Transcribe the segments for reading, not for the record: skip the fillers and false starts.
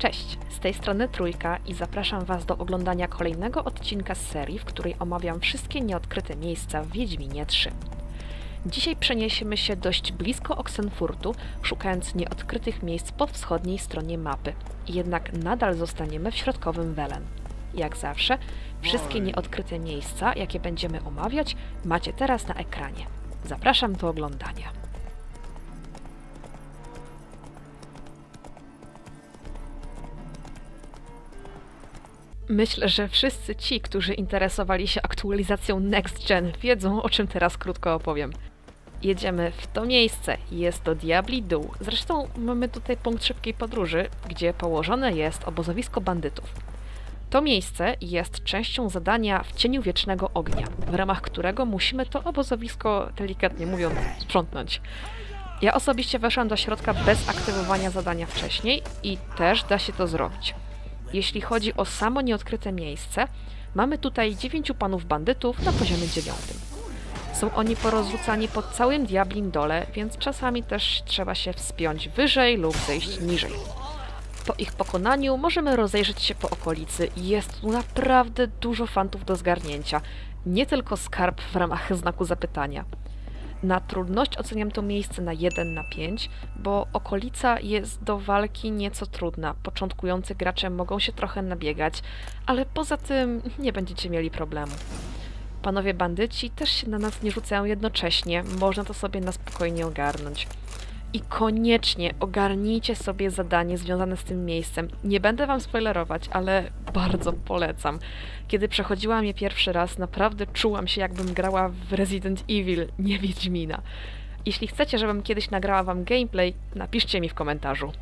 Cześć, z tej strony Trójka i zapraszam Was do oglądania kolejnego odcinka z serii, w której omawiam wszystkie nieodkryte miejsca w Wiedźminie 3. Dzisiaj przeniesiemy się dość blisko Oxenfurtu, szukając nieodkrytych miejsc po wschodniej stronie mapy. Jednak nadal zostaniemy w środkowym Welen. Jak zawsze, wszystkie nieodkryte miejsca, jakie będziemy omawiać, macie teraz na ekranie. Zapraszam do oglądania. Myślę, że wszyscy ci, którzy interesowali się aktualizacją Next Gen, wiedzą, o czym teraz krótko opowiem. Jedziemy w to miejsce, jest to Diabli Dół. Zresztą mamy tutaj punkt szybkiej podróży, gdzie położone jest obozowisko bandytów. To miejsce jest częścią zadania w cieniu wiecznego ognia, w ramach którego musimy to obozowisko, delikatnie mówiąc, sprzątnąć. Ja osobiście weszłam do środka bez aktywowania zadania wcześniej i też da się to zrobić. Jeśli chodzi o samo nieodkryte miejsce, mamy tutaj 9 panów bandytów na poziomie 9. Są oni porozrzucani po całym Diablim Dole, więc czasami też trzeba się wspiąć wyżej lub zejść niżej. Po ich pokonaniu możemy rozejrzeć się po okolicy i jest tu naprawdę dużo fantów do zgarnięcia, nie tylko skarb w ramach znaku zapytania. Na trudność oceniam to miejsce na 1 na 5, bo okolica jest do walki nieco trudna. Początkujący gracze mogą się trochę nabiegać, ale poza tym nie będziecie mieli problemu. Panowie bandyci też się na nas nie rzucają jednocześnie, można to sobie na spokojnie ogarnąć. I koniecznie ogarnijcie sobie zadanie związane z tym miejscem. Nie będę wam spoilerować, ale bardzo polecam. Kiedy przechodziłam je pierwszy raz, naprawdę czułam się, jakbym grała w Resident Evil, nie Wiedźmina. Jeśli chcecie, żebym kiedyś nagrała wam gameplay, napiszcie mi w komentarzu.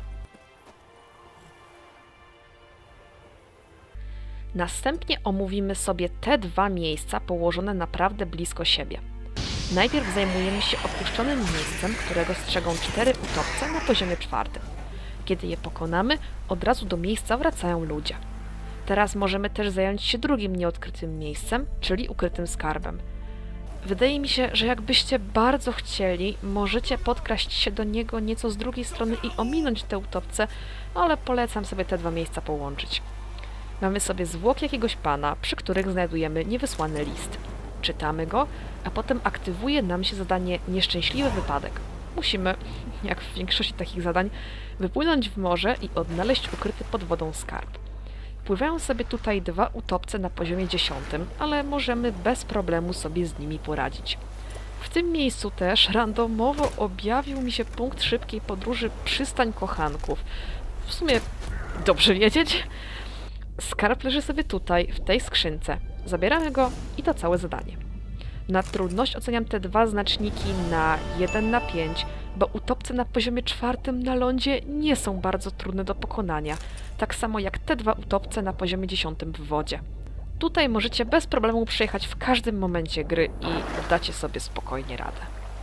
Następnie omówimy sobie te dwa miejsca położone naprawdę blisko siebie. Najpierw zajmujemy się opuszczonym miejscem, którego strzegą 4 utopce na poziomie 4. Kiedy je pokonamy, od razu do miejsca wracają ludzie. Teraz możemy też zająć się drugim nieodkrytym miejscem, czyli ukrytym skarbem. Wydaje mi się, że jakbyście bardzo chcieli, możecie podkraść się do niego nieco z drugiej strony i ominąć te utopce, ale polecam sobie te dwa miejsca połączyć. Mamy sobie zwłoki jakiegoś pana, przy których znajdujemy niewysłany list. Czytamy go, a potem aktywuje nam się zadanie Nieszczęśliwy wypadek. Musimy, jak w większości takich zadań, wypłynąć w morze i odnaleźć ukryty pod wodą skarb. Pływają sobie tutaj 2 utopce na poziomie 10, ale możemy bez problemu sobie z nimi poradzić. W tym miejscu też randomowo objawił mi się punkt szybkiej podróży Przystań Kochanków. W sumie dobrze wiedzieć. Skarb leży sobie tutaj, w tej skrzynce. Zabieramy go i to całe zadanie. Na trudność oceniam te dwa znaczniki na 1 na 5, bo utopce na poziomie 4 na lądzie nie są bardzo trudne do pokonania, tak samo jak te 2 utopce na poziomie 10 w wodzie. Tutaj możecie bez problemu przejechać w każdym momencie gry i dacie sobie spokojnie radę.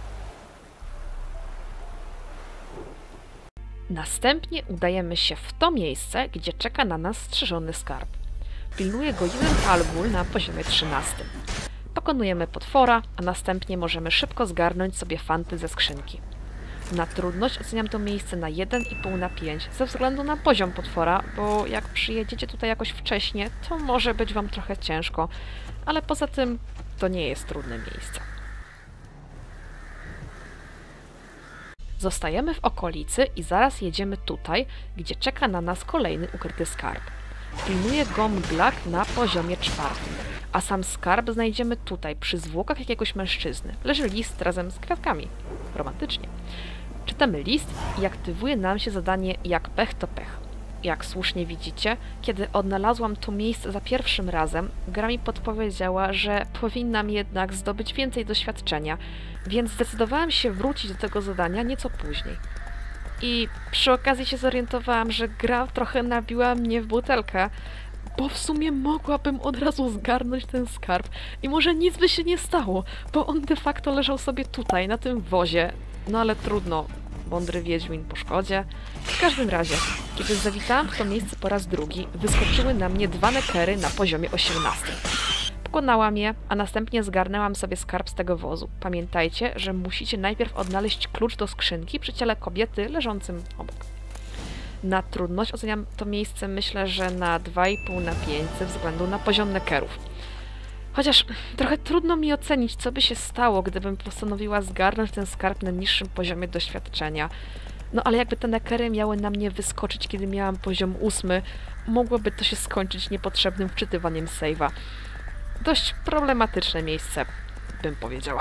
Następnie udajemy się w to miejsce, gdzie czeka na nas strzeżony skarb. Pilnuje go jeden Algul na poziomie 13. Pokonujemy potwora, a następnie możemy szybko zgarnąć sobie fanty ze skrzynki. Na trudność oceniam to miejsce na 1,5 na 5 ze względu na poziom potwora, bo jak przyjedziecie tutaj jakoś wcześnie, to może być wam trochę ciężko, ale poza tym to nie jest trudne miejsce. Zostajemy w okolicy i zaraz jedziemy tutaj, gdzie czeka na nas kolejny ukryty skarb. Pilnuje go mglak na poziomie 4, a sam skarb znajdziemy tutaj, przy zwłokach jakiegoś mężczyzny. Leży list razem z kwiatkami. Romantycznie. Czytamy list i aktywuje nam się zadanie Jak pech to pech. Jak słusznie widzicie, kiedy odnalazłam to miejsce za pierwszym razem, gra mi podpowiedziała, że powinnam jednak zdobyć więcej doświadczenia, więc zdecydowałam się wrócić do tego zadania nieco później. I przy okazji się zorientowałam, że gra trochę nabiła mnie w butelkę, bo w sumie mogłabym od razu zgarnąć ten skarb i może nic by się nie stało, bo on de facto leżał sobie tutaj, na tym wozie. No ale trudno, mądry wiedźmin po szkodzie. W każdym razie, kiedy zawitałam w to miejsce po raz drugi, wyskoczyły na mnie 2 nekery na poziomie 18. Pokonałam je, a następnie zgarnęłam sobie skarb z tego wozu. Pamiętajcie, że musicie najpierw odnaleźć klucz do skrzynki przy ciele kobiety leżącym obok. Na trudność oceniam to miejsce, myślę, że na 2,5 na 5 ze względu na poziom nekerów. Chociaż trochę trudno mi ocenić, co by się stało, gdybym postanowiła zgarnąć ten skarb na niższym poziomie doświadczenia. No ale jakby te nekery miały na mnie wyskoczyć, kiedy miałam poziom 8, mogłoby to się skończyć niepotrzebnym wczytywaniem save'a. Dość problematyczne miejsce, bym powiedziała.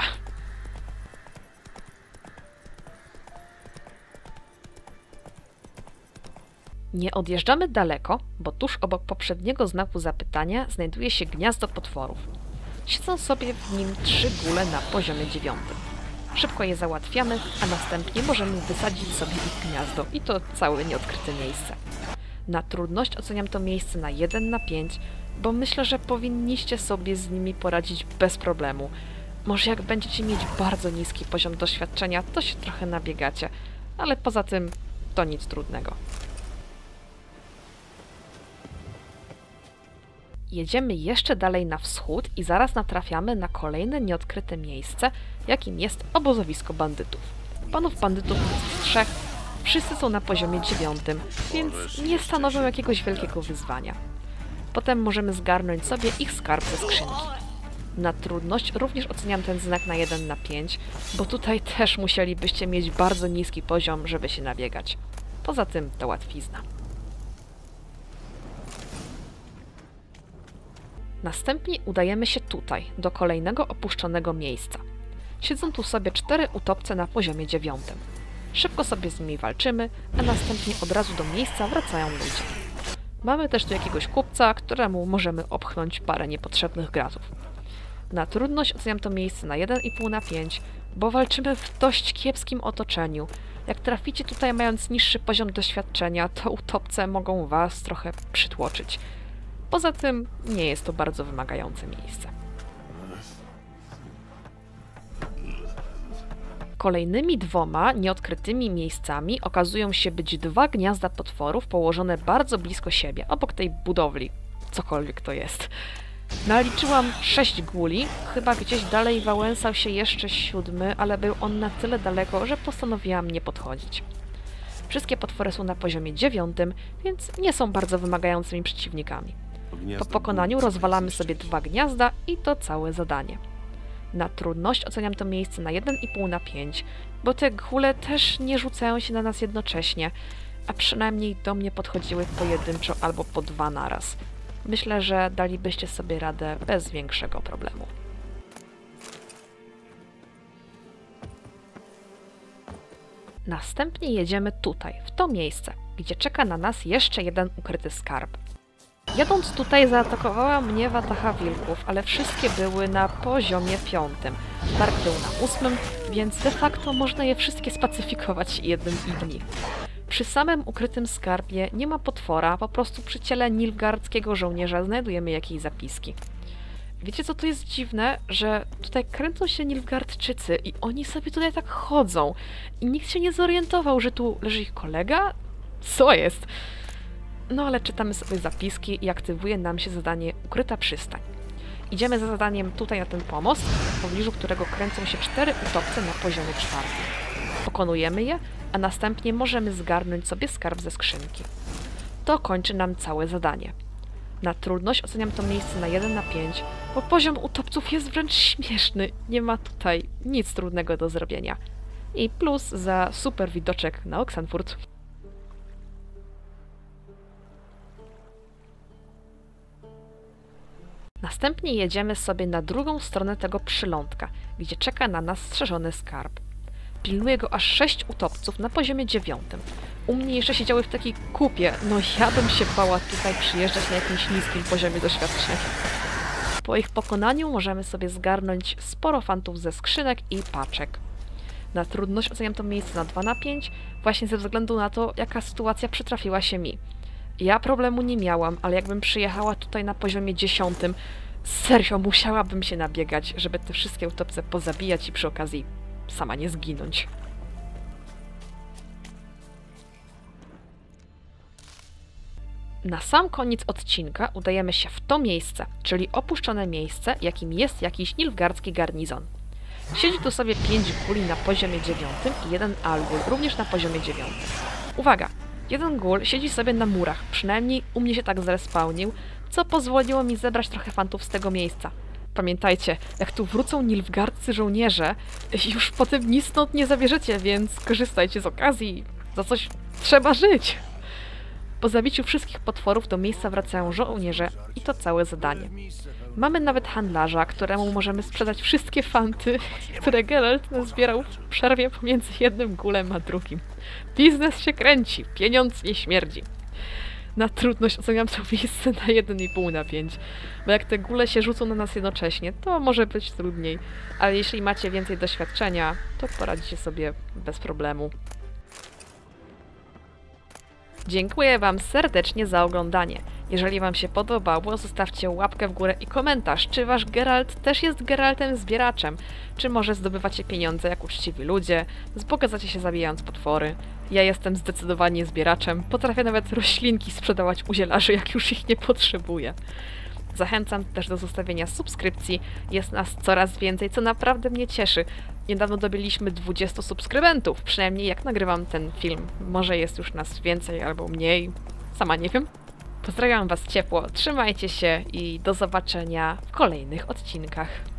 Nie odjeżdżamy daleko, bo tuż obok poprzedniego znaku zapytania znajduje się gniazdo potworów. Siedzą sobie w nim 3 góle na poziomie 9. Szybko je załatwiamy, a następnie możemy wysadzić sobie ich gniazdo i to całe nieodkryte miejsce. Na trudność oceniam to miejsce na 1 na 5, bo myślę, że powinniście sobie z nimi poradzić bez problemu. Może jak będziecie mieć bardzo niski poziom doświadczenia, to się trochę nabiegacie, ale poza tym to nic trudnego. Jedziemy jeszcze dalej na wschód i zaraz natrafiamy na kolejne nieodkryte miejsce, jakim jest obozowisko bandytów. Panów bandytów jest 3, wszyscy są na poziomie 9, więc nie stanowią jakiegoś wielkiego wyzwania. Potem możemy zgarnąć sobie ich skarb ze skrzynki. Na trudność również oceniam ten znak na 1 na 5, bo tutaj też musielibyście mieć bardzo niski poziom, żeby się nabiegać. Poza tym to łatwizna. Następnie udajemy się tutaj, do kolejnego opuszczonego miejsca. Siedzą tu sobie 4 utopce na poziomie 9. Szybko sobie z nimi walczymy, a następnie od razu do miejsca wracają ludzie. Mamy też tu jakiegoś kupca, któremu możemy obchnąć parę niepotrzebnych gratów. Na trudność oceniam to miejsce na 1,5 na 5, bo walczymy w dość kiepskim otoczeniu. Jak traficie tutaj mając niższy poziom doświadczenia, to utopce mogą was trochę przytłoczyć. Poza tym nie jest to bardzo wymagające miejsce. Kolejnymi 2 nieodkrytymi miejscami okazują się być 2 gniazda potworów położone bardzo blisko siebie, obok tej budowli, cokolwiek to jest. Naliczyłam 6 guli, chyba gdzieś dalej wałęsał się jeszcze 7, ale był on na tyle daleko, że postanowiłam nie podchodzić. Wszystkie potwory są na poziomie 9, więc nie są bardzo wymagającymi przeciwnikami. Po pokonaniu rozwalamy sobie 2 gniazda i to całe zadanie. Na trudność oceniam to miejsce na 1,5 na 5, bo te gule też nie rzucają się na nas jednocześnie, a przynajmniej do mnie podchodziły pojedynczo albo po 2 naraz. Myślę, że dalibyście sobie radę bez większego problemu. Następnie jedziemy tutaj, w to miejsce, gdzie czeka na nas jeszcze jeden ukryty skarb. Jadąc tutaj zaatakowała mnie wataha wilków, ale wszystkie były na poziomie 5. Dark był na 8, więc de facto można je wszystkie spacyfikować jednym igni. Przy samym ukrytym skarbie nie ma potwora, po prostu przy ciele nilfgaardzkiego żołnierza znajdujemy jakieś zapiski. Wiecie co tu jest dziwne? Że tutaj kręcą się Nilfgaardczycy i oni sobie tutaj tak chodzą i nikt się nie zorientował, że tu leży ich kolega? Co jest? No ale czytamy sobie zapiski i aktywuje nam się zadanie Ukryta przystań. Idziemy za zadaniem tutaj na ten pomost, w pobliżu którego kręcą się 4 utopce na poziomie 4. Pokonujemy je, a następnie możemy zgarnąć sobie skarb ze skrzynki. To kończy nam całe zadanie. Na trudność oceniam to miejsce na 1 na 5, bo poziom utopców jest wręcz śmieszny, nie ma tutaj nic trudnego do zrobienia. I plus za super widoczek na Oxenfurt. Następnie jedziemy sobie na drugą stronę tego przylądka, gdzie czeka na nas strzeżony skarb. Pilnuje go aż 6 utopców na poziomie 9. U mnie jeszcze siedziały w takiej kupie, no ja bym się bała tutaj przyjeżdżać na jakimś niskim poziomie doświadczenia. Po ich pokonaniu możemy sobie zgarnąć sporo fantów ze skrzynek i paczek. Na trudność oceniam to miejsce na 2 na 5, właśnie ze względu na to, jaka sytuacja przytrafiła się mi. Ja problemu nie miałam, ale jakbym przyjechała tutaj na poziomie 10, serio musiałabym się nabiegać, żeby te wszystkie utopce pozabijać i przy okazji sama nie zginąć. Na sam koniec odcinka udajemy się w to miejsce, czyli opuszczone miejsce, jakim jest jakiś nilfgaardzki garnizon. Siedzi tu sobie 5 guli na poziomie 9 i 1 algul, również na poziomie 9. Uwaga! Jeden ghoul siedzi sobie na murach, przynajmniej u mnie się tak zrespawnił, co pozwoliło mi zebrać trochę fantów z tego miejsca. Pamiętajcie, jak tu wrócą nilfgaardzcy żołnierze, już potem nic stąd nie zabierzecie, więc korzystajcie z okazji. Za coś trzeba żyć. Po zabiciu wszystkich potworów do miejsca wracają żołnierze i to całe zadanie. Mamy nawet handlarza, któremu możemy sprzedać wszystkie fanty, które Geralt zbierał w przerwie pomiędzy jednym gulem a drugim. Biznes się kręci, pieniądz nie śmierdzi. Na trudność oceniam to miejsce na 1,5 na 5, bo jak te gule się rzucą na nas jednocześnie, to może być trudniej, ale jeśli macie więcej doświadczenia, to poradzicie sobie bez problemu. Dziękuję Wam serdecznie za oglądanie. Jeżeli Wam się podobało, zostawcie łapkę w górę i komentarz, czy Wasz Geralt też jest Geraltem zbieraczem, czy może zdobywacie pieniądze jak uczciwi ludzie, wzbogacacie się zabijając potwory. Ja jestem zdecydowanie zbieraczem, potrafię nawet roślinki sprzedawać u zielarzy, jak już ich nie potrzebuję. Zachęcam też do zostawienia subskrypcji, jest nas coraz więcej, co naprawdę mnie cieszy. Niedawno dobiliśmy 20 subskrybentów, przynajmniej jak nagrywam ten film. Może jest już nas więcej albo mniej, sama nie wiem. Pozdrawiam Was ciepło, trzymajcie się i do zobaczenia w kolejnych odcinkach.